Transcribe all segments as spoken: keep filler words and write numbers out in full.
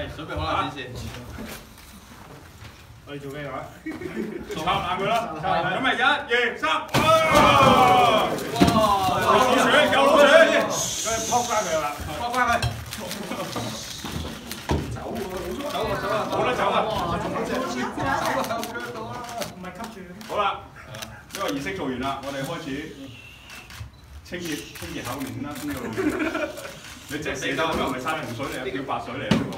係準備好啦，展示。 我哋做咩話？ 插硬佢啦！咁咪一、二、三， 哇！ 有老鼠，有老鼠， 跟住撲翻佢啦， 撲翻佢。 走喎， 走啊走啊！ 冇得走啊！ 哇！仲有隻走啊走到啦！ 唔係吸住。 好啦，呢個儀式做完啦，我哋開始清潔清潔口面啦，清潔路面。你隻死兜又唔係殺蟲水嚟，叫白水嚟啊！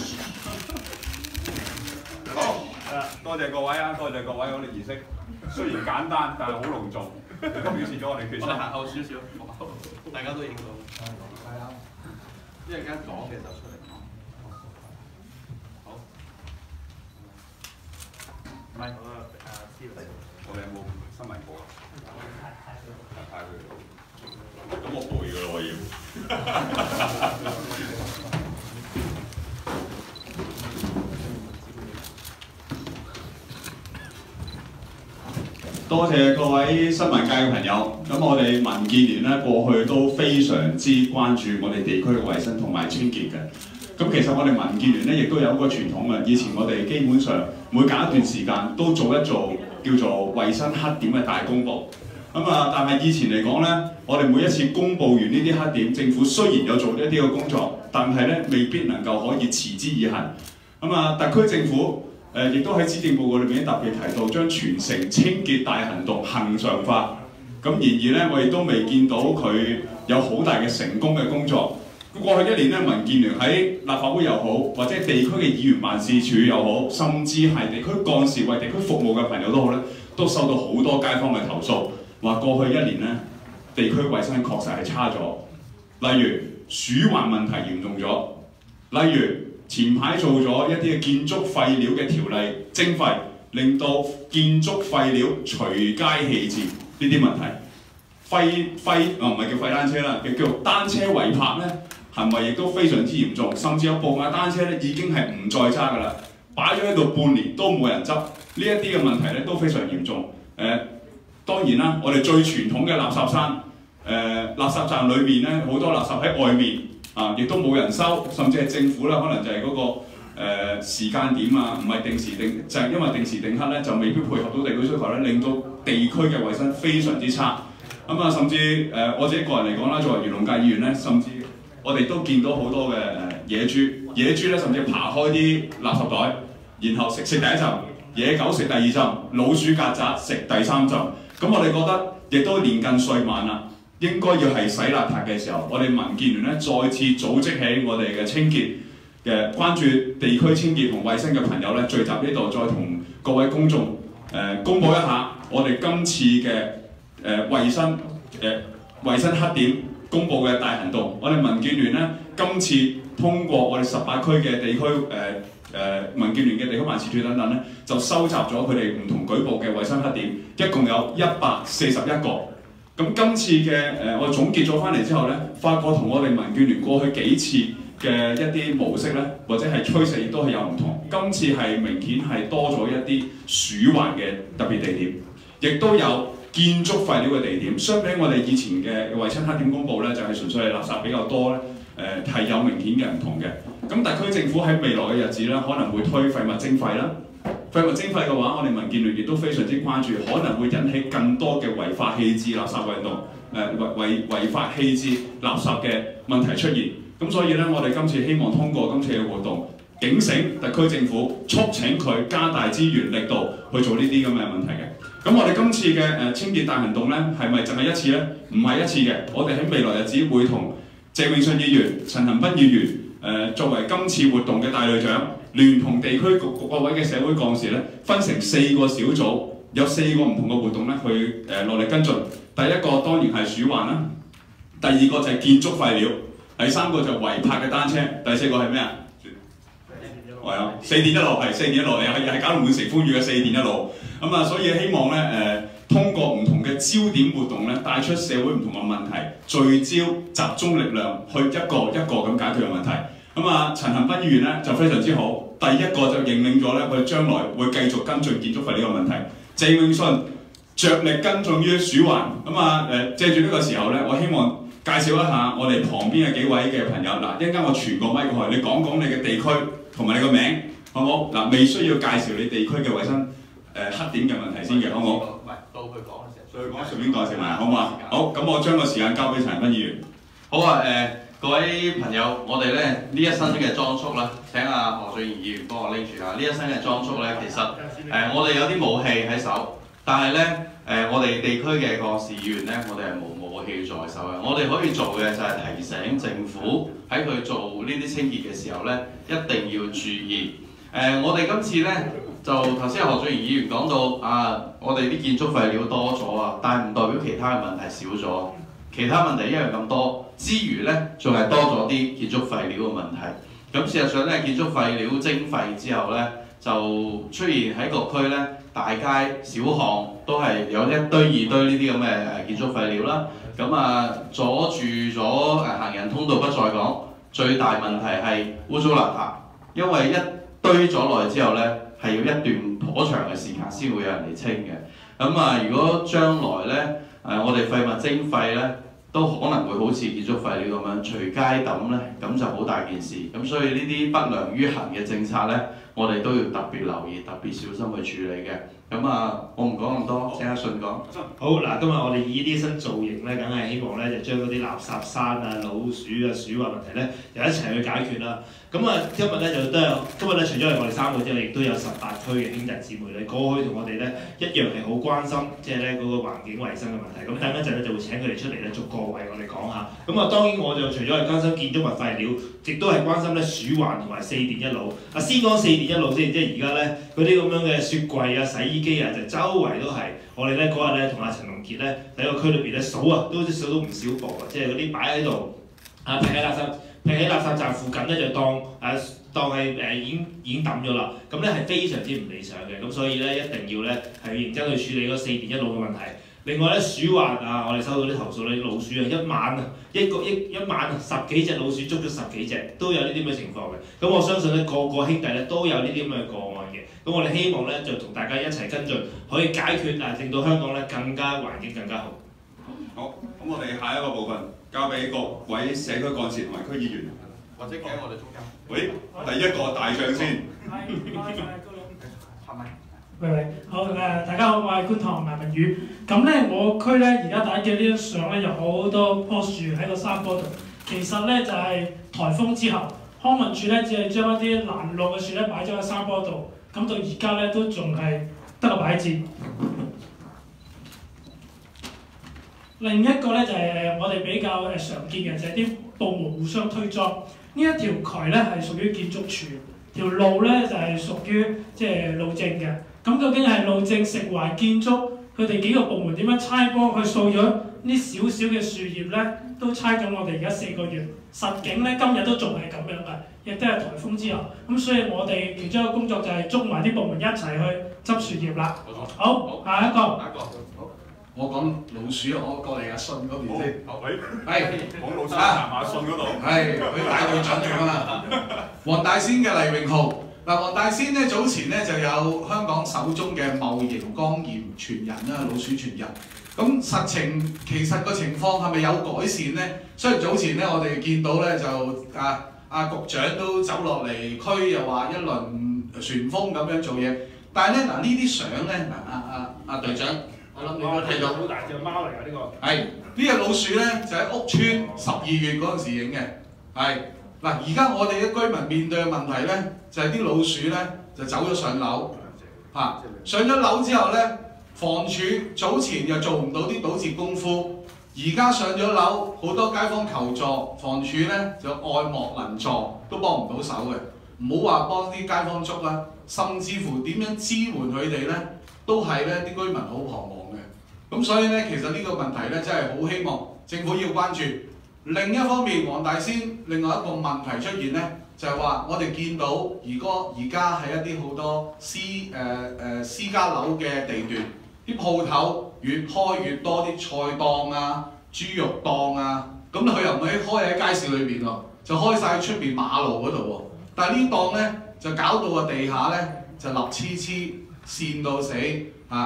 好，多謝各位啊，多謝各位，我哋儀式雖然簡單，但係好隆重，都表示咗我哋決心。 我哋行後少少，大家都影到。係啊，一陣間講嘅就出嚟講。好。唔係，好啦，阿師傅。 我哋有冇新聞稿啊？太佢到。咁我背㗎啦，我要。多謝各位新聞界嘅朋友。咁我哋民建聯咧過去都非常之關注我哋地區嘅衞生同埋清潔嘅。咁其實我哋民建聯咧亦都有一個傳統嘅，以前我哋基本上每隔一段時間都做一做叫做衞生黑點嘅大公佈。咁啊，但係以前嚟講咧，我哋每一次公佈完呢啲黑點，政府雖然有做一啲嘅工作，但係咧未必能夠可以持之以恆。咁啊，特區政府誒亦都喺施政報告裏面特別提到，將全城清潔大行動恆常化。咁然而咧，我亦都未見到佢有好大嘅成功嘅工作。過去一年咧，民建聯喺立法會又好，或者地區嘅議員辦事處又好，甚至係地區幹事為地區服務嘅朋友都好咧，都收到好多街坊嘅投訴，話過去一年咧，地區衞生確實係差咗。例如鼠患問題嚴重咗，例如前排做咗一啲嘅建築廢料嘅條例徵費，令到建築廢料隨街棄置呢啲問題。廢廢啊唔係叫廢單車啦，叫叫單車違泊咧，行為亦都非常之嚴重，甚至有部分單車咧已經係唔再揸㗎啦，擺咗喺度半年都冇人執。呢一啲嘅問題咧都非常嚴重。誒、呃、當然啦，我哋最傳統嘅垃圾山，誒、呃、垃圾站裏面咧好多垃圾喺外面。啊！亦都冇人收，甚至係政府啦，可能就係嗰、那個誒、呃、時間點啊，唔係定時定，就係、是、因為定時定刻咧，就未必配合到地區需求咧，令到地區嘅衞生非常之差。咁、嗯、啊，甚至誒、呃、我自己個人嚟講啦，作為漁農界議員咧，甚至我哋都見到好多嘅誒、呃、野豬，野豬咧甚至爬開啲垃圾袋，然後食食第一陣，野狗食第二陣，老鼠曱甴食第三陣。咁我哋覺得亦都年近歲晚啦。應該要係洗邋遢嘅時候，我哋民建聯咧再次組織起我哋嘅清潔嘅關注地區清潔同衞生嘅朋友咧，聚集呢度，再同各位公眾誒、呃、公佈一下我哋今次嘅誒衞生誒衞生黑點公佈嘅大行動。我哋民建聯咧今次通過我哋十八區嘅地區誒誒、呃、民建聯嘅地區辦事處等等咧，就收集咗佢哋唔同舉報嘅衞生黑點，一共有一百四十一個。咁今次嘅誒、呃，我總結咗翻嚟之後咧，發覺同我哋民建聯過去幾次嘅一啲模式咧，或者係趨勢亦都係有唔同。今次係明顯係多咗一啲鼠患嘅特別地點，亦都有建築廢料嘅地點。相比我哋以前嘅衞生黑點公佈咧，就係、是、純粹係垃圾比較多咧，誒、呃、係有明顯嘅唔同嘅。咁特區政府喺未來嘅日子咧，可能會推廢物徵費啦。廢物徵費嘅話，我哋民建聯亦都非常之關注，可能會引起更多嘅違法棄置垃圾運動，誒違違違法棄置垃圾嘅問題出現。咁所以咧，我哋今次希望通過今次嘅活動，警醒特區政府，促請佢加大資源力度去做呢啲咁嘅問題嘅。咁我哋今次嘅誒、呃、清潔大行動咧，係咪淨係一次咧？唔係一次嘅，我哋喺未來日子會同謝永信議員、陳恒鑌議員誒、呃、作為今次活動嘅帶隊長。聯同地區各各位嘅社會幹事咧，分成四個小組，有四個唔同嘅活動咧，去誒落力跟進。第一個當然係鼠患啦，第二個就係建築廢料，第三個就係違泊嘅單車，第四個係咩啊？係啊，四電一路係四電一路，係係搞到滿城歡愉嘅四電一路。咁啊，所以希望咧誒、呃，通過唔同嘅焦點活動咧，帶出社會唔同嘅問題，聚焦集中力量去一個一個咁解決嘅問題。咁啊，陳恒鑌議員咧就非常之好，第一個就認領咗咧，佢將來會繼續跟進建築廢料嘅問題。謝永信着力跟進於鼠患，咁啊誒，借住呢個時候咧，我希望介紹一下我哋旁邊嘅幾位嘅朋友。嗱，一陣間我傳個咪過去，你講講你嘅地區同埋你個名，好冇？嗱，未需要介紹你地區嘅衞生誒、呃、黑點嘅問題先嘅，好冇？ 唔係，到佢講嘅時候， 到佢講順便介紹埋，好唔好啊？好，咁我將個時間交俾陳恒鑌議員。 好啊，誒、呃、各位朋友，我哋咧呢一身嘅裝束啦，請阿何俊賢議員幫我拎住下。呢一身嘅裝束咧，其實誒、呃、我哋有啲武器喺手，但係咧誒我哋地區嘅個市議員咧，我哋係冇武器在手嘅。我哋可以做嘅就係提醒政府喺佢做呢啲清潔嘅時候咧，一定要注意。誒、呃、我哋今次咧就頭先何俊賢議員講到啊，我哋啲建築廢料多咗啊，但係唔代表其他嘅問題少咗。其他問題一樣咁多，之餘咧仲係多咗啲建築廢料嘅問題。咁事實上咧，建築廢料徵費之後咧，就出現喺各區咧，大街小巷都係有一堆二堆呢啲咁嘅建築廢料啦。咁啊，阻住咗誒行人通道不再講，最大問題係污糟邋遢，因為一堆咗落去之後咧，係要一段頗長嘅時間先會有人嚟清嘅。咁啊，如果將來咧誒我哋廢物徵費咧，都可能會好似建築廢料咁樣隨街抌咧，咁就好大件事。咁所以呢啲不良於行嘅政策咧，我哋都要特別留意、特別小心去處理嘅。咁啊，我唔講咁多，請阿信講。 好嗱，今日我哋以呢身造型咧，梗係希望咧就將嗰啲垃圾山啊、老鼠啊、鼠患問題咧，又一齊去解決啦。咁啊，今日咧就都有，今日咧除咗係我哋三個之外，亦都有十八區嘅兄弟姊妹咧，過去同我哋咧一樣係好關心，即係咧嗰個環境衞生嘅問題。咁等一陣咧就會請佢哋出嚟咧逐個為我哋講下。咁啊，當然我就除咗係關心建築物廢料，亦都係關心咧鼠患同埋四電一腦。啊，先講四電一腦先，即係而家咧嗰啲咁樣嘅雪櫃啊、洗衣機啊，就周圍都係。我哋咧嗰日咧同阿陳龍傑咧喺個區裏邊咧數啊，都數到唔少部啊，即係嗰啲擺喺度啊，撇喺垃圾撇喺垃圾站附近咧就當誒、啊、當係誒、呃、已經已經抌咗啦。咁咧係非常之唔理想嘅，咁所以咧一定要咧係認真去處理嗰四電一腦嘅問題。另外咧鼠患啊，我哋收到啲投訴咧，老鼠啊一晚啊一個一一晚十幾隻老鼠捉咗十幾隻，都有呢啲咁嘅情況嘅。咁我相信咧個個兄弟咧都有呢啲咁嘅個案嘅。咁我哋希望咧就同大家一齊跟進，可以解決啊，令到香港咧更加環境更加好。 好，咁我哋下一個部分交俾各位社區幹事同埋區議員， 或者企喺我哋中間。 喂，第一個大將先。 係咪？ 喂喂，好誒，大家好，我係觀塘顏文宇。咁咧，我區咧而家大家見呢張相咧，有好多棵樹喺個山坡度。其實咧就係、是、颱風之後，康文署咧只係將一啲攔路嘅樹咧擺咗喺山坡度。咁到而家咧都仲係得個擺設。另一個咧就係、是、我哋比較誒常見嘅，就係、是、啲部門互相推裝。呢一條渠咧係屬於建築署，條路咧就係、是、屬於即係路政嘅。咁究竟係路政、食環、建築，佢哋幾個部門點樣猜幫去掃咗呢少少嘅樹葉咧？都猜緊我哋而家四個月，實景咧今日都仲係咁樣嘅，亦都係颱風之後。咁所以我哋其中一個工作就係捉埋啲部門一齊去執樹葉啦。好，下一個。 下一個。好。 我講老鼠，我過嚟阿信嗰邊先。 好，喂， 係講老鼠行馬信嗰度。 係，佢大隊長嚟㗎嘛。黃大仙嘅黎榮浩。嗱，黃大仙咧早前咧就有香港首宗嘅戊型肝炎傳人啦，老鼠傳人。咁實情其實個情況係咪有改善咧？雖然早前咧我哋見到咧就啊啊局長都走落嚟區，又話一輪旋風咁樣做嘢，但係咧嗱呢啲相咧嗱阿阿阿隊長，我諗你都睇到。 好大隻貓嚟㗎呢個。 係呢隻老鼠咧就喺屋村十二月嗰陣時影嘅，係。嗱，而家我哋嘅居民面對嘅問題咧，就係、是、啲老鼠咧就走咗上樓，嚇、啊、上咗樓之後咧，房署早前又做唔到啲堵截功夫，而家上咗樓，好多街坊求助，房署咧就愛莫能助，都幫唔到手嘅。唔好話幫啲街坊捉啦，甚至乎點樣支援佢哋咧，都係咧啲居民好彷徨嘅。咁所以咧，其實呢個問題咧，真係好希望政府要關注。另一方面，黃大仙另外一個問題出現咧，就係、是、話我哋見到如果而家喺一啲好多私誒誒、呃、私家樓嘅地段，啲鋪頭越開越多啲菜檔啊、豬肉檔啊，咁佢又唔可以開喺街市裏邊喎，就開晒喺出邊馬路嗰度喎。但係呢檔咧就搞到個地下咧就立黐黐，跣到死嚇。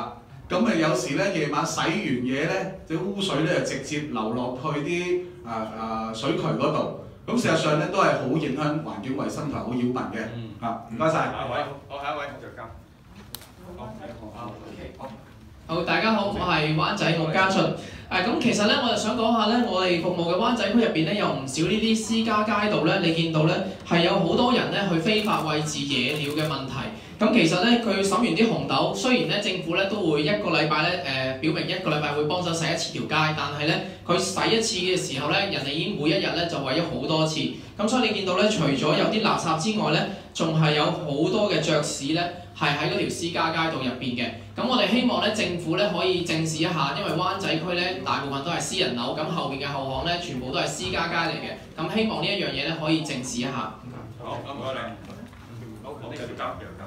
咁誒有時咧夜晚洗完嘢咧，啲污水咧就直接流落去啲啊啊水渠嗰度。咁事實上咧都係好影響環境衞生同埋好擾民嘅。啊，唔該晒。 下一位，好，下一位就交。 好，大家好，我係灣仔穆家俊。誒、啊，咁其實咧，我就想講下咧，我哋服務嘅灣仔區入邊咧，有唔少呢啲私家街道咧，你見到咧係有好多人咧去非法餵飼野鳥嘅問題。咁其實咧，佢審完啲紅豆，雖然咧政府咧都會一個禮拜咧誒表明一個禮拜會幫手洗一次條街，但係咧佢洗一次嘅時候咧，人哋已經每一日咧就餵咗好多次。咁所以你見到咧，除咗有啲垃圾之外咧，仲係有好多嘅雀屎咧係喺嗰條私家街道入邊嘅。咁我哋希望咧政府咧可以正視一下，因為灣仔區咧大部分都係私人樓，咁後邊嘅後巷咧全部都係私家街嚟嘅。咁希望呢一樣嘢咧可以正視一下。 好，唔該你。好，繼續交，繼續交。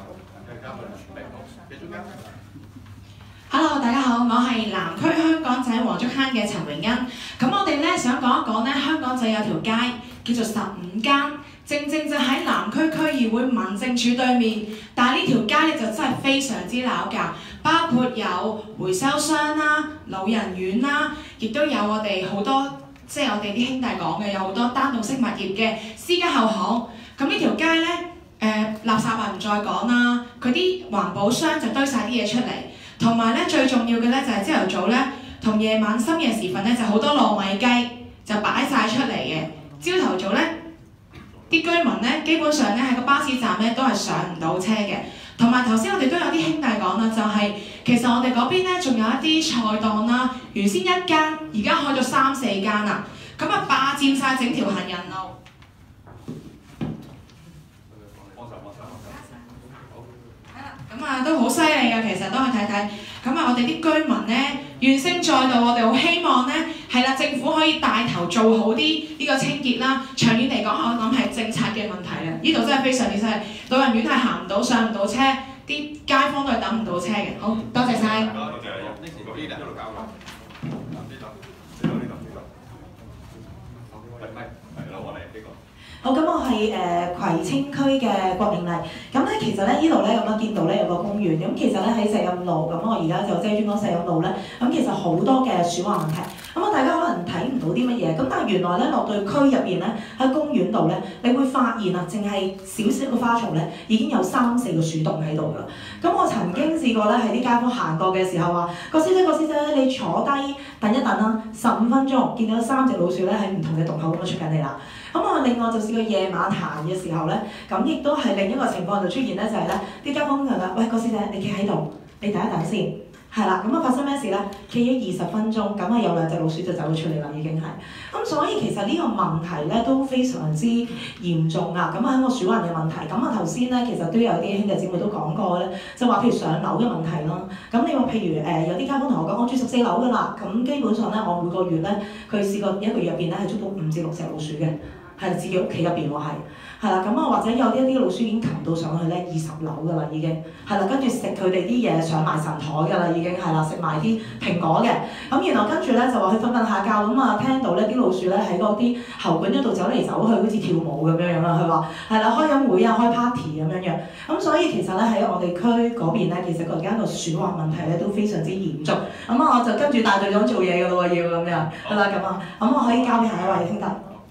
Hello， 大家好，我係南區香港仔黃竹坑嘅陳榮欣。咁我哋咧想講一講咧，香港仔有條街叫做十五間，正正就喺南區區議會民政處對面。但係呢條街咧就真係非常之鬧㗎，包括有回收商啦、老人院啦，亦都有我哋好多即係我哋啲兄弟講嘅，有好多單棟式物業嘅私家後巷。咁呢條街咧誒、呃、垃圾啊唔再講啦，佢啲環保箱就堆晒啲嘢出嚟。同埋咧，最重要嘅咧就係朝頭早咧同夜晚深夜時分咧，就好多糯米雞就擺晒出嚟嘅。朝頭早咧，啲居民咧基本上咧喺個巴士站咧都係上唔到車嘅。同埋頭先我哋都有啲兄弟講啦，就係、是、其實我哋嗰邊咧仲有一啲菜檔啦，原先一間，而家開咗三四間啦，咁啊霸佔晒整條行人路。咁啊都好犀利嘅，其實都去睇睇。咁啊，我哋啲居民咧怨聲載道，我哋好希望咧係啦，政府可以帶頭做好啲呢個清潔啦。長遠嚟講，我諗係政策嘅問題啦。呢度真係非常之犀利，老人院係行唔到、上唔到車，啲街坊都係等唔到車嘅。好，多謝晒。 多謝你。呢度一路交㗎。呢度，呢度，呢度，呢度。係咪？係啦，我嚟呢個。 好，咁我係誒、呃、葵青區嘅郭永麗。咁咧其實咧呢度咧咁樣見到咧有個公園，咁其實咧喺石蔭路，咁我而家就即係專講石蔭路咧，咁其實好多嘅鼠患問題。咁啊大家可能睇唔到啲乜嘢，咁但係原來咧落到區入邊咧喺公園度咧，你會發現啊，淨係少少嘅花叢咧已經有三四個鼠洞喺度㗎。咁我曾經試過咧喺啲街坊行過嘅時候話：郭師姐，郭師姐，你坐低等一等啦，十五分鐘，見到三隻老鼠咧喺唔同嘅洞口咁樣出緊嚟啦。咁我另外就試過夜晚行嘅時候咧，咁亦都係另一個情況就出現咧，就係咧啲街坊就話：喂，郭師姐，你企喺度，你等一等先。係啦，咁啊發生咩事咧？企咗二十分鐘，咁啊有兩隻老鼠就走咗出嚟啦，已經係。咁所以其實呢個問題咧都非常之嚴重啊！咁喺個鼠患嘅問題，咁啊頭先咧其實都有啲兄弟姊妹都講過咧，就話譬如上樓嘅問題啦。咁你話譬如誒、呃、有啲街坊同我講，我住十四樓㗎啦，咁基本上咧我每個月咧佢試過一個月入邊咧係捉到五至六隻老鼠嘅。係自己屋企入邊喎，係係啦，咁啊或者有一啲老鼠已經擒到上去咧二十樓㗎啦，已經係啦，跟住食佢哋啲嘢上埋神台㗎啦，已經係啦，食埋啲蘋果嘅，咁然後跟住咧就話佢瞓瞓下覺，咁啊聽到咧啲老鼠咧喺嗰啲喉管嗰度走嚟走去，好似跳舞咁樣樣啦，佢話係啦，開緊會啊，開 party 咁樣樣，咁所以其實咧喺我哋區嗰邊咧，其實而家個鼠患問題咧都非常之嚴重，咁啊我就跟住大隊長做嘢㗎咯喎，要咁樣係啦咁啊，咁我可以交俾下一位兄弟。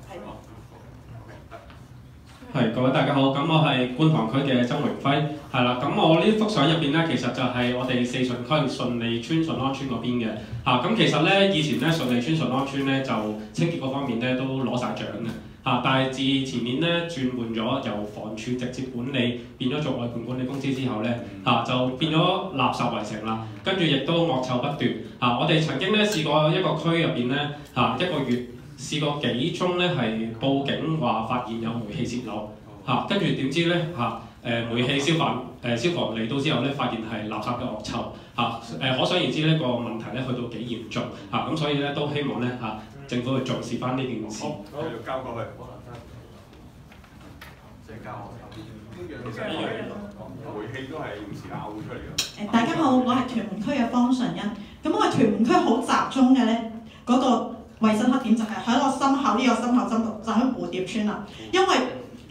係，各位大家好，咁我係觀塘區嘅曾榮輝，係啦，咁我呢幅相入邊咧，其實就係我哋四順區順利村順安村嗰邊嘅，嚇、啊，咁其實咧以前咧順利村順安村咧就清潔嗰方面咧都攞晒獎嘅，嚇、啊，但係自前年咧轉換咗由房署直接管理變咗做外判管理公司之後咧，嚇、啊、就變咗垃圾圍城啦，跟住亦都惡臭不斷，嚇、啊，我哋曾經咧試過一個區入邊咧，嚇、啊、一個月。試過幾宗咧係報警話發現有煤氣泄漏嚇，跟住點知咧嚇誒煤氣消防誒、呃、消防嚟到之後咧，發現係垃圾嘅惡臭嚇誒、呃，可想而知呢個問題咧去到幾嚴重嚇，咁、啊、所以咧都希望咧嚇、啊、政府去重視翻呢件事。 好，繼續交過去。即係交其實呢樣煤氣都係用時拗出嚟嘅。 誒，大家好，我係屯門區嘅方順欣。咁我屯門區好集中嘅咧，嗰、那個衞生黑點就係喺我心口呢、這個心口針度，就喺蝴蝶村啦。因為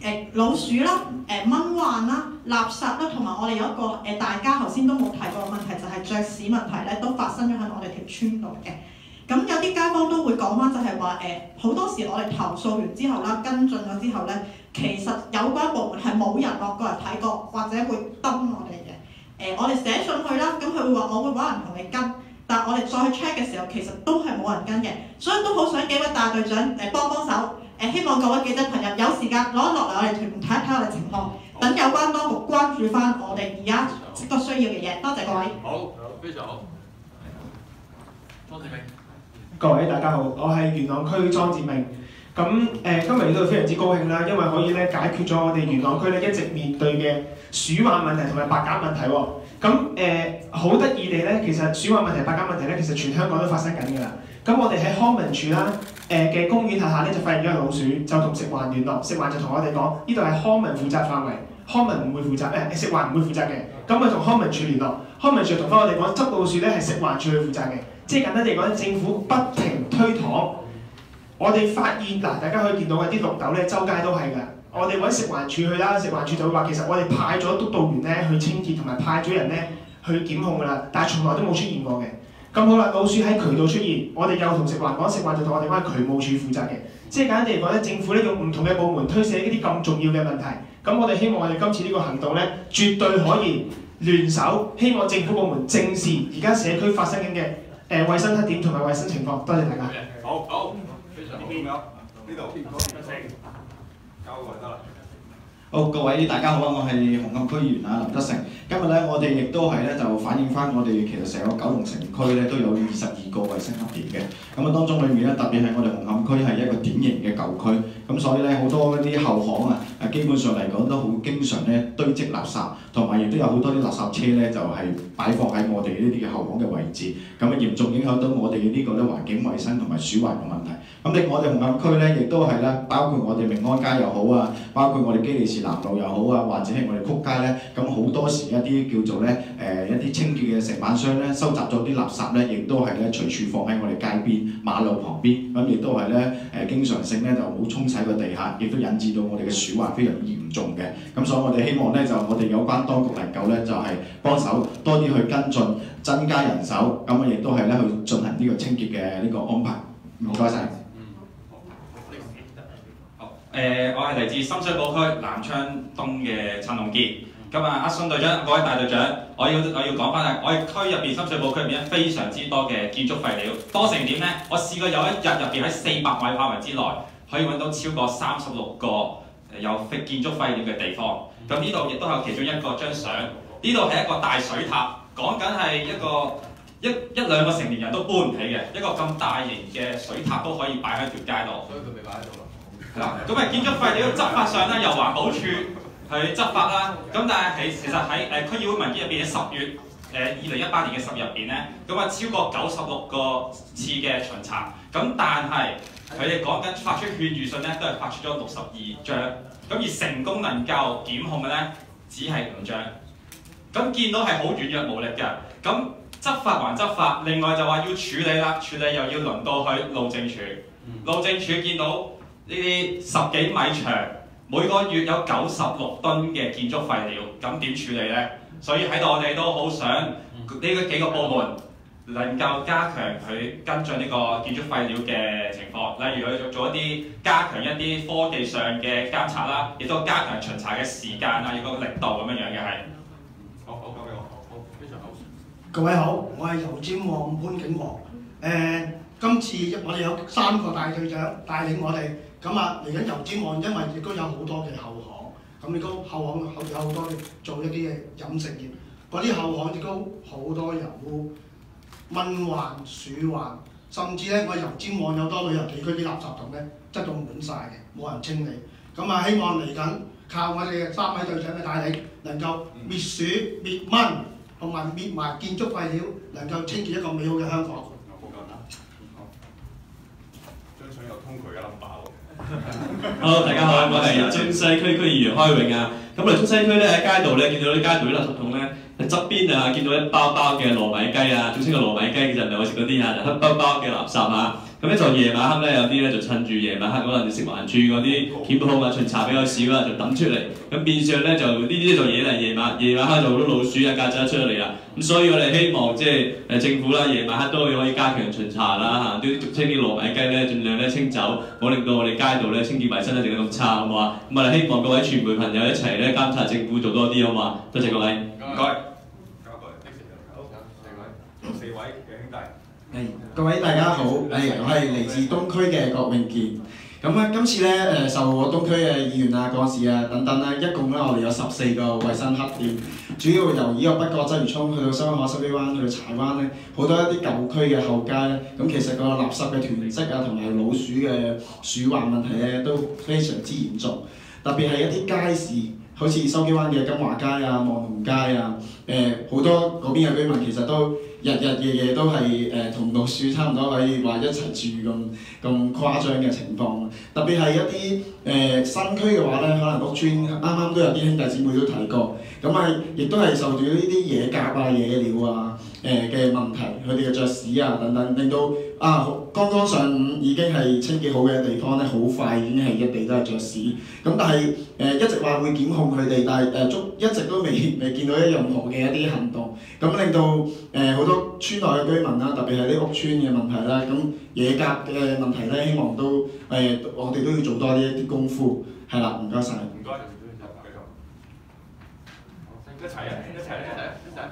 誒老鼠啦、誒蚊患啦、垃圾啦，同埋我哋有一個誒大家頭先都冇提過嘅問題，就係雀屎問題咧，都發生咗喺我哋條村度嘅。咁有啲街坊都會講翻，就係話誒好多時我哋投訴完之後啦，跟進咗之後咧，其實有關部門係冇人落過嚟睇過，或者會登我哋嘅。誒、呃、我哋寫信去啦，咁佢會話我會揾人同你跟，但係我哋再去 check 嘅時候，其實都係冇人跟嘅，所以都好想幾位大隊長誒、呃、幫幫手，誒、呃、希望各位記者朋友有時間攞一落嚟我哋屯門睇一睇我哋情況，等有關當局關注翻我哋而家個需要嘅嘢。多謝各位。 好，非常好。莊志明。 各位大家好，我係元朗區莊志明。咁誒、呃、今日嚟到非常之高興啦，因為可以咧解決咗我哋元朗區咧一直面對嘅鼠患問題同埋白鴿問題喎。咁誒好得意地咧，其實鼠患問題、白鴿問題咧，其實全香港都發生緊㗎啦。咁我哋喺康文署啦誒嘅公園轄下咧就發現咗隻老鼠，就同食環聯絡，食環就同我哋講，呢度係康文負責範圍，康文唔會負責，誒、呃、食環唔會負責嘅。咁我同康文署聯絡，康文署同翻我哋講，執老鼠咧係食環署去負責嘅。即係簡單地講，政府不停推搪。我哋發現嗱，大家可以見到嘅啲綠豆咧，周街都係㗎。我哋揾食環署去啦，食環署就會話其實我哋派咗督導員咧去清潔，同埋派咗人咧去檢控㗎啦，但係從來都冇出現過嘅。咁好啦，老鼠喺渠道出現，我哋又同食環講，食環就同我哋講渠務署負責嘅。即係簡單地講咧，政府咧用唔同嘅部門推卸呢啲咁重要嘅問題。咁我哋希望我哋今次呢個行動咧，絕對可以聯手，希望政府部門正視而家社區發生緊嘅誒衞生黑點同埋衞生情況。多謝大家。 好好，非常好。咁樣呢度交過嚟得啦。 好，各位大家好啊！我係紅磡區議員啊林德成。今日咧，我哋亦都係咧就反映翻我哋其實成個九龍城區咧都有二十二個衞生黑點嘅。咁啊當中裏面咧，特別係我哋紅磡區係一個典型嘅舊區，咁所以咧好多嗰啲後巷啊，誒基本上嚟講都好經常咧堆積垃圾，同埋亦都有好多啲垃圾車咧就係、是、擺放喺我哋呢啲嘅後巷嘅位置，咁啊嚴重影響到我哋呢個咧環境衞生同埋鼠患嘅問題。咁另外我哋紅磡區咧亦都係咧，包括我哋明安街又好啊，包括我哋基利士南路又好啊，或者係我哋曲街咧，咁好多時一啲叫做咧誒、呃、一啲清潔嘅承辦商咧，收集咗啲垃圾咧，亦都係咧隨處放喺我哋街邊、馬路旁邊，咁亦都係咧誒經常性咧就冇沖洗個地下，亦都引致到我哋嘅鼠患非常嚴重嘅。咁所以我哋希望咧就我哋有關當局能夠咧就係、是、幫手多啲去跟進，增加人手，咁啊亦都係咧去進行呢個清潔嘅呢個安排。唔該晒。 誒、呃，我係嚟自深水埗區南昌東嘅陳龍傑。咁啊，阿孫隊長，各位大隊長，我要我要講翻係，我哋區入邊深水埗區入邊非常之多嘅建築廢料，多成點咧？我試過有一日入邊喺四百米範圍之內，可以揾到超過三十六個有建築廢料嘅地方。咁呢度亦都有其中一個張相，呢度係一個大水塔，講緊係一個一一兩個成年人都搬唔起嘅一個咁大型嘅水塔都可以擺喺條街度。所以佢未擺喺度啦。係啦，咁啊建築廢料執法上咧，由環保署去執法啦。咁但係喺其實喺誒區議會文件入邊嘅十月誒二零一八年嘅十月入邊咧，咁啊超過九十六個次嘅巡查。咁但係佢哋講緊發出勸喻信咧，都係發出咗六十二張。咁而成功能夠檢控嘅咧，只係五張。咁見到係好軟弱無力嘅。咁執法還執法，另外就話要處理啦，處理又要輪到去路政署。路政署見到呢啲十幾米長，每個月有九十六噸嘅建築廢料，咁點處理呢？所以喺度我哋都好想呢幾個部門能夠加強佢跟進呢個建築廢料嘅情況，例如去做一啲加強一啲科技上嘅監察啦，亦都加強巡查嘅時間啊，亦都力度咁樣樣嘅係。 好好交俾我，好非常好。 各位好，我係油尖旺潘景和。誒、呃，今次我哋有三個大隊長帶領我哋。咁啊，嚟緊油尖旺，因為亦都有好多嘅後巷，咁亦都後巷有好多嘅做一啲嘅飲食業，嗰啲後巷亦都好多油污、蚊患、鼠患，甚至咧我油尖旺有多旅遊地區啲垃圾桶咧擠到滿晒嘅，冇人清理。咁啊，希望嚟緊靠我哋嘅三位隊長嘅帶領，能夠滅鼠、滅蚊，同埋滅埋建築廢料，能夠清潔一個美好嘅香港。 張相有通渠嘅 number 喎。 Hello， 大家好，我係中西區區議員開永啊。咁我哋中西區咧喺街道咧見到啲街道啲垃圾桶咧喺側邊啊，見到一包包嘅糯米雞啊，總之個糯米雞其實唔係我食嗰啲啊，就黑包包嘅垃圾啊。咁咁咧就夜晚黑咧有啲咧就趁住夜晚黑嗰陣食環署嗰啲檢控啊巡查比較少啦，就抌出嚟。咁變相咧就呢啲就嘢嚟，夜晚夜晚黑就好多老鼠啊曱甴出咗嚟啦。咁所以我哋希望即係誒政府啦，夜晚黑都可以加強巡查啦嚇，都俗稱啲糯米雞咧，盡量咧清走，唔好令到我哋街道咧清潔衞生一定咁差，好唔好啊？咁我哋希望各位傳媒朋友一齊咧監察政府做多啲，好嘛？多謝各位。 唔該。四位嘅兄弟。 係，各位大家好，誒，我係嚟自東區嘅郭永健。咁啊，今次咧誒受我東區嘅議員啊、幹事啊等等咧，一共咧我哋有十四個衞生黑點，主要由呢個北角鰂魚涌去到雙河濕地灣去到柴灣咧，好多一啲舊區嘅後街咧，咁其實個垃圾嘅囤積啊同埋老鼠嘅鼠患問題咧都非常之嚴重，特別係一啲街市。好似筲箕灣嘅金華街啊、望龍街啊，誒、呃、好多嗰邊嘅居民其實都日日夜夜都係誒同老鼠差唔多可以話一齊住咁咁誇張嘅情況。特別係一啲誒、呃、新區嘅話咧，可能屋邨啱啱都有啲兄弟姊妹都提過，咁啊亦都係受住呢啲野鴿啊、野鳥啊誒嘅、呃、問題，佢哋嘅雀屎啊等等，令到啊剛剛上午已經係清潔好嘅地方咧，好快已經係一地都係雀屎。咁但係誒、呃、一直話會檢控佢哋，但係誒足一直都未未見到一任何嘅一啲行動，咁令到誒好、呃、多村內嘅居民啦，特別係啲屋邨嘅問題啦，咁野鴿嘅問題咧，希望都誒、呃、我哋都要做多啲一啲功夫，係啦，唔該晒。 唔該，繼續。一齊啊！一齊一齊一齊。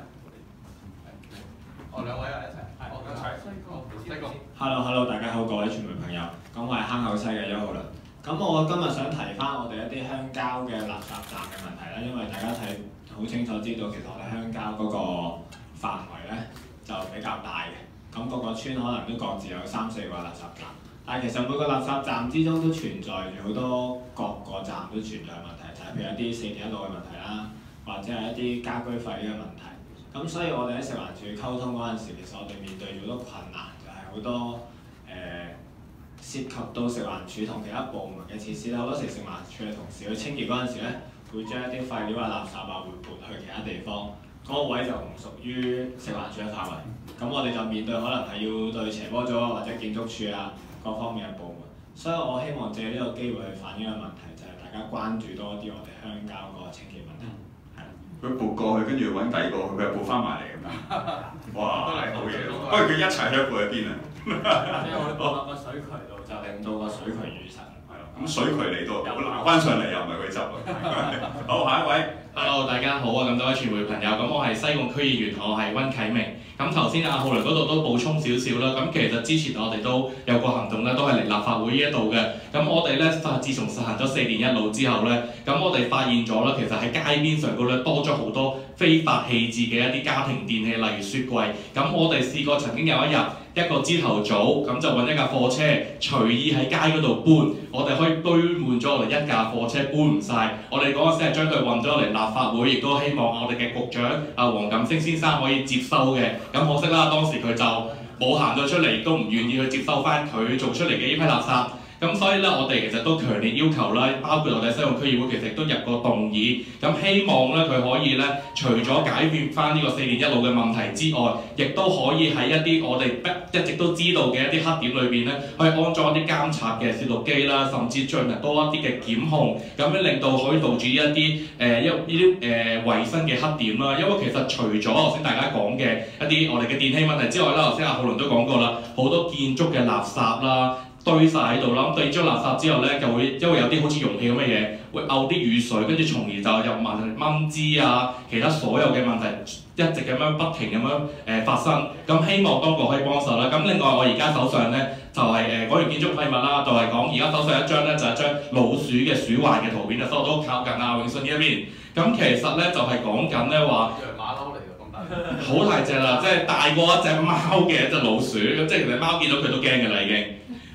哦，兩位啊，一齊。係，一齊。好，西貢。 Hello Hello， 大家好，各位傳媒朋友，咁我係坑口西嘅一號啦。咁我今日想提翻我哋一啲鄉郊嘅垃圾站嘅問題啦，因為大家睇好清楚知道，其實我哋鄉郊嗰個範圍咧就比較大嘅，咁個個村可能都各自有三四個垃圾站，但係其實每個垃圾站之中都存在住好多各個站都存在問題，就係譬如一啲四電一路嘅問題啦，或者係一啲家居費嘅問題。咁所以我哋喺食環署溝通嗰陣時，其實我哋面對住好多困難，就係、是、好多誒。呃涉及到食環署同其他部門嘅設施咧，好多時食環署嘅同事去清潔嗰陣時咧，會將一啲廢料啊、垃圾啊會撥去其他地方，嗰、那個位就唔屬於食環署嘅範圍。咁我哋就面對可能係要對斜坡組或者建築署啊各方面嘅部門。所以我希望借呢個機會去反映一個問題，就係、是、大家關注多啲我哋鄉郊嗰個清潔問題。 佢撥過去，跟住揾第二個，佢又撥翻埋嚟咁樣。哇，都係好嘢喎！不過佢一齊喺撥喺邊啊？ 即係我哋撥落個水渠度，就令到個水渠淤塞。 係咯，咁水渠嚟到，撈翻上嚟又唔係佢執喎。好，下一位。 Hello， 大家好啊！咁多位傳媒朋友，咁我係西貢區議員，我係溫啟明。咁頭先阿浩倫嗰度都補充少少啦。咁其實之前我哋都有個行動咧，都係嚟立法會呢一度嘅。咁我哋咧，自從實行咗四電一路之後咧，咁我哋發現咗啦，其實喺街邊上高咧多咗好多非法棄置嘅一啲家庭電器，例如雪櫃。咁我哋試過曾經有一日，一個朝頭早咁就揾一架貨車隨意喺街嗰度搬，我哋可以堆滿咗我哋一架貨車搬唔晒。我哋嗰陣時係將佢運咗嚟立法會，亦都希望我哋嘅局長啊黃錦星先生可以接收嘅。咁可惜啦，當時佢就冇行到出嚟，亦都唔願意去接收翻佢做出嚟嘅呢批垃圾。咁所以咧，我哋其實都強烈要求啦，包括我哋西貢區議會其實都入過動議，咁希望咧佢可以咧，除咗解決翻呢個四電一路嘅問題之外，亦都可以喺一啲我哋一直都知道嘅一啲黑點裏邊咧，可以安裝一啲監察嘅攝錄機啦，甚至進行多一啲嘅檢控，咁樣令到可以杜絕一啲誒一呢啲誒衞生嘅黑點啦。因為其實除咗頭先大家講嘅一啲我哋嘅電器問題之外啦，頭先阿浩倫都講過啦，好多建築嘅垃圾啦。堆晒喺度啦，咁對咗垃圾之後咧，就會因為有啲好似容器咁嘅嘢，會漚啲雨水，跟住從而就有蚊蚊滋啊，其他所有嘅問題一直咁樣不停咁樣誒、呃、發生。咁希望當局可以幫手啦。咁另外我而家手上咧就係誒講完建築廢物啦，就係講而家手上一張咧就係、是、張老鼠嘅鼠患嘅圖片啊，所以我都靠近阿永信呢一邊。咁其實咧就係講緊咧話。馬騮嚟㗎，咁大。好大隻啦，即係大過一隻貓嘅一隻老鼠，咁即係其實貓見到佢都驚㗎啦已經。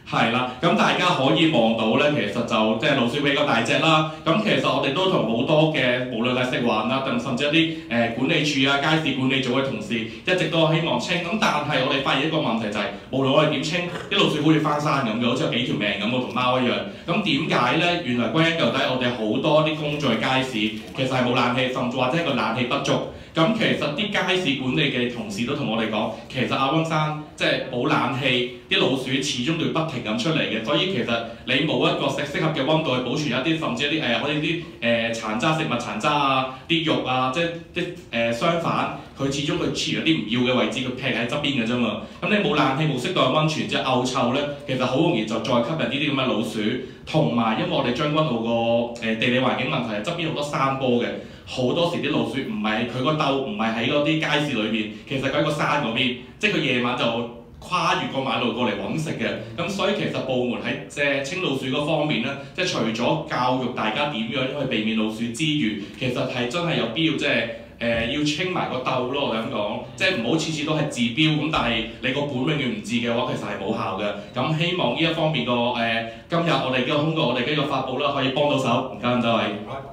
係啦，咁大家可以望到咧，其實就即係老鼠比較大隻啦。咁其實我哋都同好多嘅，無論係食環啦，定甚至一啲誒、呃、管理處啊、街市管理組嘅同事，一直都希望清。咁但係我哋發現一個問題就係、是，無論我哋點清，啲老鼠好似翻山咁嘅，好似有幾條命咁，我同貓一樣。咁點解咧？原來歸根究底，我哋好多啲公眾街市其實係冇冷氣，甚至或者係個冷氣不足。咁其實啲街市管理嘅同事都同我哋講，其實阿溫山即係冇冷氣，啲老鼠始終都要不停咁出嚟嘅，所以其實你冇一個適適合嘅溫度去保存一啲，甚至一啲誒好似啲誒殘渣食物殘渣啊、啲肉啊，即係啲誒相反，佢始終佢黐咗啲唔要嘅位置，佢劈喺側邊嘅啫嘛。咁你冇冷氣冇適當嘅溫泉，即係漚臭咧，其實好容易就再吸引呢啲咁嘅老鼠。同埋因為我哋將軍澳個誒地理環境問題，側邊好多山坡嘅。好多時啲老鼠唔係佢個竇，唔係喺嗰啲街市裏邊，其實佢喺個山嗰邊，即係佢夜晚就跨越個馬路過嚟揾食嘅。咁所以其實部門喺即係清老鼠嗰方面咧，即係除咗教育大家點樣去避免老鼠之餘，其實係真係有必要即係誒、呃、要清埋個竇咯。我哋咁講，即係唔好次次都係治標咁，但係你個本永遠唔治嘅話，其實係冇效嘅。咁希望呢一方面個誒、呃、今日我哋嘅通過我哋呢個發布啦，可以幫到手。唔該咁多位。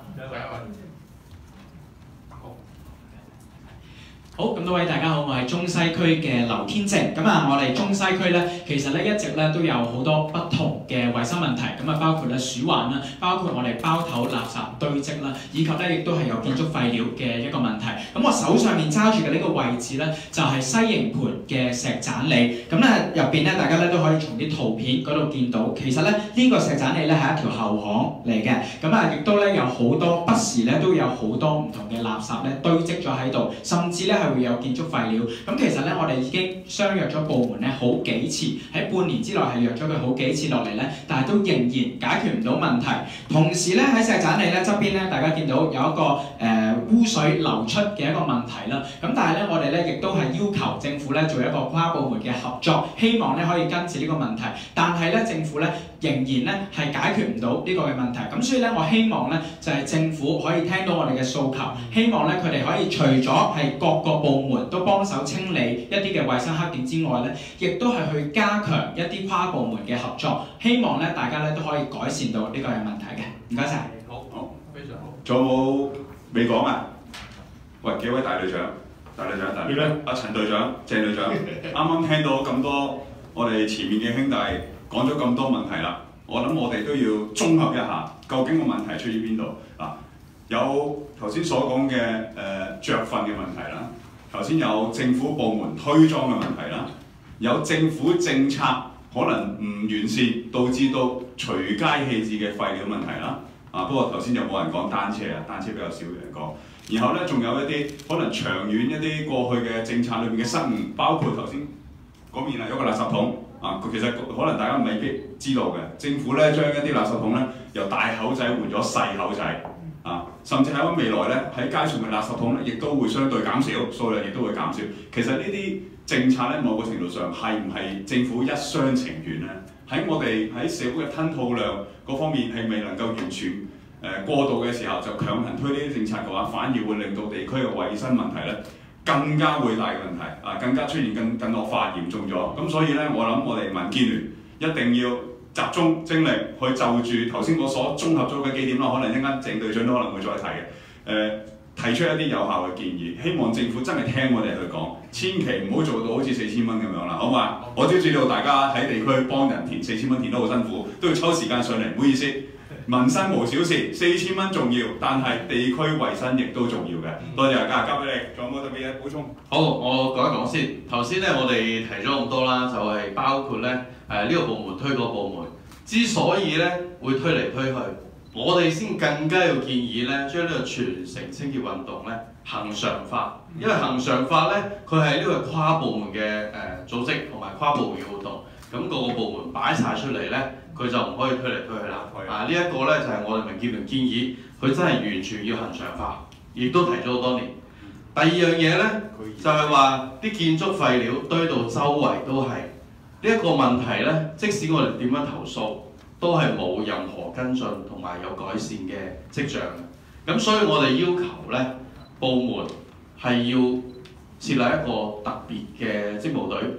好，咁多位大家好，我係中西區嘅劉天正。咁啊，我哋中西區咧，其實咧一直咧都有好多不同嘅衞生問題。咁啊，包括咧鼠患啦，包括我哋包頭垃圾堆積啦，以及咧亦都係有建築廢料嘅一個問題。咁我手上面揸住嘅呢個位置咧，就係西營盤嘅石棧里。咁咧入邊咧，大家咧都可以從啲圖片嗰度見到，其實咧呢個石棧里咧係一條後巷嚟嘅。咁啊，亦都咧有好多不時咧都有好多唔同嘅垃圾咧堆積咗喺度，甚至咧係會有建築廢料。咁其實咧，我哋已經相約咗部門咧好幾次，喺半年之內係約咗佢好幾次落嚟咧，但係都仍然解決唔到問題。同時咧喺石棧里咧側邊咧，大家見到有一個誒、呃、污水流出嘅一個問題啦。咁但係咧，我哋咧亦都係要求政府咧做一個跨部門嘅合作，希望咧可以根治呢個問題。但係咧，政府咧仍然咧係解決唔到呢個嘅問題。咁所以咧，我希望咧就係、是、政府可以聽到我哋嘅訴求，希望咧佢哋可以除咗係各個部門都幫手清理一啲嘅衞生黑點之外咧，亦都係去加強一啲跨部門嘅合作，希望咧大家咧都可以改善到呢個嘅問題嘅。唔該晒。 好，好，非常好。仲有冇未講啊？喂，幾位大隊長，大隊長，大隊長，阿陳隊長、鄭隊長，啱啱聽到咁多我哋前面嘅兄弟講咗咁多問題啦，我諗我哋都要綜合一下，究竟個問題出於邊度嗱？有頭先所講嘅誒著糞嘅問題啦。頭先有政府部門推裝嘅問題啦，有政府政策可能唔完善，導致到隨街棄置嘅廢料問題啦。啊，不過頭先有冇人講單車啊？單車比較少人講。然後咧，仲有一啲可能長遠一啲過去嘅政策裏面嘅失誤，包括頭先嗰邊啊有個垃圾桶啊，其實可能大家未必知道嘅，政府咧將一啲垃圾桶咧由大口仔換咗細口仔。啊，甚至喺未來咧，喺街上嘅垃圾桶咧，亦都會相對減少，數量亦都會減少。其實呢啲政策咧，某個程度上係唔係政府一廂情願咧？喺我哋喺社會嘅吞吐量嗰方面係未能夠完全誒、呃、過渡嘅時候，就強行推呢啲政策嘅話，反而會令到地區嘅衞生問題咧更加會大嘅問題，啊，更加出現更更惡化嚴重咗。咁所以咧，我諗我哋民建聯一定要集中精力去就住頭先我所綜合咗嘅幾點啦，可能一陣間鄭隊長都可能會再提嘅。誒、呃，提出一啲有效嘅建議，希望政府真係聽我哋去講，千祈唔好做到好似四千蚊咁樣啦，好嘛？我都知道大家喺地區幫人填四千蚊填得好辛苦，都要抽時間上嚟，唔好意思。民生無小事，四千蚊重要，但係地區衞生亦都重要嘅。多謝大家，交俾你，仲有冇特別嘢補充？ 好，我講一講先。頭先咧，我哋提咗咁多啦，就係、是、包括咧誒呢、呃這個部門推嗰個部門，之所以咧會推嚟推去，我哋先更加要建議咧，將呢個全城清潔運動咧恆常化。因為恆常化咧，佢係呢個跨部門嘅誒、呃、組織同埋跨部門嘅活動，咁、那個個部門擺晒出嚟咧。佢就唔可以推嚟推去啦。啊，呢、這、一個咧就係、是、我哋民建聯建議，佢真係完全要恆常化，亦都提咗好多年。第二樣嘢咧，就係話啲建築廢料堆到周圍都係呢一個問題咧，即使我哋點樣投訴，都係冇任何跟進同埋有改善嘅跡象。咁所以我哋要求咧，部門係要設立一個特別嘅職務隊，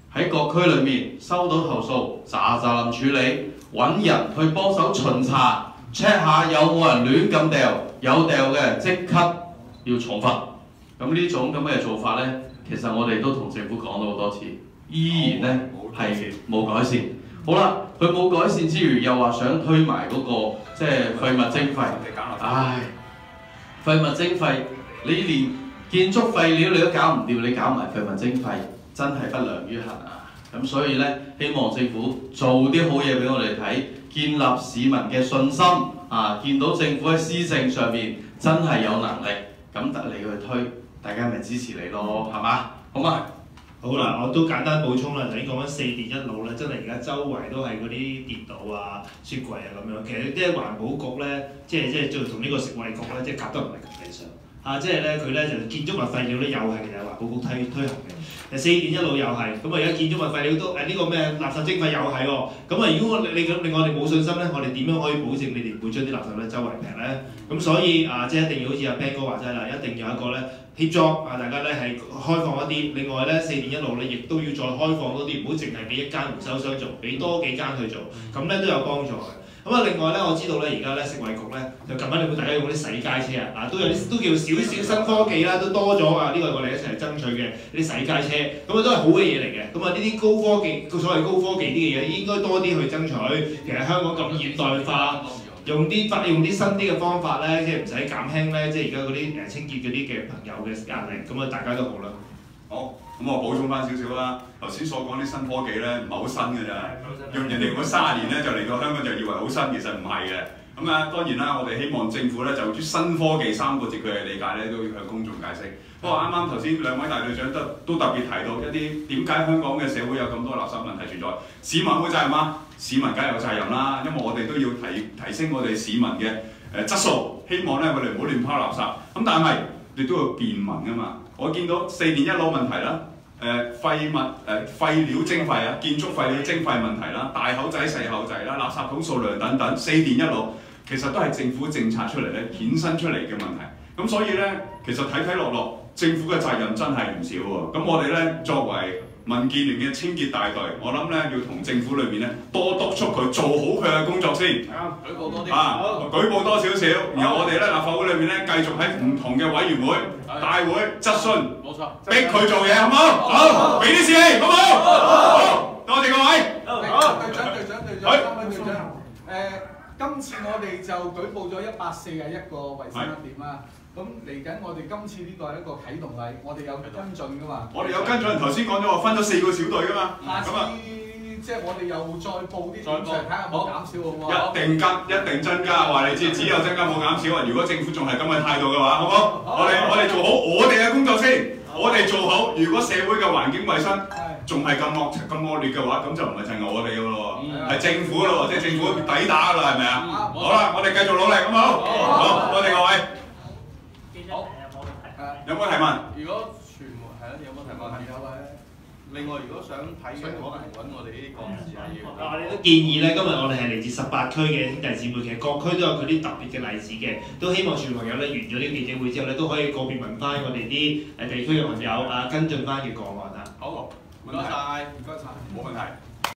喺各區裏面收到投訴，喳喳臨處理，揾人去幫手巡查 check 下有冇人亂咁掉，有掉嘅即刻要重罰。咁呢種咁嘅做法呢，其實我哋都同政府講咗好多次，依然呢係冇改善。好啦，佢冇改善之餘，又話想推埋嗰、那個即係廢物徵費。唉，廢物徵費，你連建築廢料你都搞唔掂，你搞埋廢物徵費，真係不良於行啊！咁所以呢，希望政府做啲好嘢俾我哋睇，建立市民嘅信心啊！見到政府喺施政上面真係有能力，咁得你去推，大家咪支持你咯，係嘛？好嘛？ 好啦，我都簡單補充啦。頭先講緊四電一腦咧，真係而家周圍都係嗰啲電腦啊、雪櫃啊咁樣。其實即係環保局咧，即係即係做同呢個食衞局咧，即係夾得唔係咁理想。啊，即係咧佢咧就建築物廢料咧又係其實環保局推推行嘅。誒四電一腦又係，咁啊而家建築物廢料都誒呢、呢個咩垃圾徵費又係喎。咁啊如果我你咁令我哋冇信心咧，我哋點樣可以保證你哋唔會將啲垃圾咧周圍劈咧？咁所以啊，即係一定要好似阿 Ben 哥話齋啦，一定要有一個咧。協作啊！大家咧係開放一啲，另外咧四電一腦咧亦都要再開放多啲，唔好淨係俾一間回收商做，俾多幾間去做，咁咧都有幫助嘅。咁啊，另外咧我知道咧而家咧食衞局咧就近排你會大家用嗰啲洗街車啊，啊都有啲都叫少少新科技啦，都多咗啊！呢個我哋一齊爭取嘅啲洗街車，咁啊都係好嘅嘢嚟嘅。咁啊呢啲高科技，所謂高科技啲嘅嘢應該多啲去爭取。其實香港咁現代化。用啲法用啲新啲嘅方法咧，即係唔使減輕咧，即係而家嗰啲誒清潔嗰啲嘅朋友嘅壓力，咁啊大家都好啦。 好，咁我補充翻少少啦。頭先所講啲新科技咧，唔係好新嘅咋，用人哋用咗三十年咧就嚟到香港就以為好新，其實唔係嘅。咁啊當然啦，我哋希望政府咧就於新科技三個字佢嘅理解咧，都要向公眾解釋。不過啱啱頭先兩位大隊長都都特別提到一啲點解香港嘅社會有咁多垃圾問題存在，市民有冇責任啊？市民梗係有責任啦，因為我哋都要提提升我哋市民嘅誒、呃、質素，希望咧我哋唔好亂拋垃圾。咁但係你都要便民㗎嘛。我見到四電一腦問題啦，誒、呃、廢物誒、呃、廢料徵費啊，建築廢料徵費問題啦，大口仔細口仔啦，垃圾桶數量等等，四電一腦其實都係政府政策出嚟咧衍生出嚟嘅問題。咁所以咧，其實睇睇落落，政府嘅責任真係唔少喎。咁我哋咧作為民建聯嘅清潔大隊，我諗咧要同政府裏面咧多督促佢做好佢嘅工作先。舉報多啲啊！舉報多少少，然後我哋咧立法會裏面咧繼續喺唔同嘅委員會、大會質詢，冇錯，逼佢做嘢，好唔好？好，俾啲士氣，好唔好？好，多謝各位。 好，隊長、隊長、隊長，三位隊長。誒，今次我哋就舉報咗一百四十一個衞生黑點啦。咁嚟緊，我哋今次呢個係一個啟動禮，我哋有跟進噶嘛。 我哋有跟進，頭先講咗話分咗四個小隊噶嘛。 下次即係我哋又再報啲點上，睇下有冇減少好唔好？ 一定跟，一定增加，話你知，只有增加冇減少啊！如果政府仲係咁嘅態度嘅話，好唔好？我哋我哋做好我哋嘅工作先，我哋做好。如果社會嘅環境衞生仲係咁惡咁惡劣嘅話，咁就唔係淨係我哋噶咯喎，係政府咯喎，即係政府抵打噶啦，係咪啊？好啦，我哋繼續努力，好唔好？好，多謝各位。 好， 有冇提問？ 如果傳媒係咯，有冇提問？有啊。另外，如果想睇嘅，可能揾我哋呢啲幹事啊要。 我哋都建議咧，今日我哋係嚟自十八區嘅兄弟姊妹，其實各區都有佢啲特別嘅例子嘅，都希望全朋友咧完咗呢個記者會之後咧，都可以個別問翻我哋啲誒地區嘅朋友啊跟進翻嘅個案啊。 好， 唔該晒， 唔該晒， 冇問題。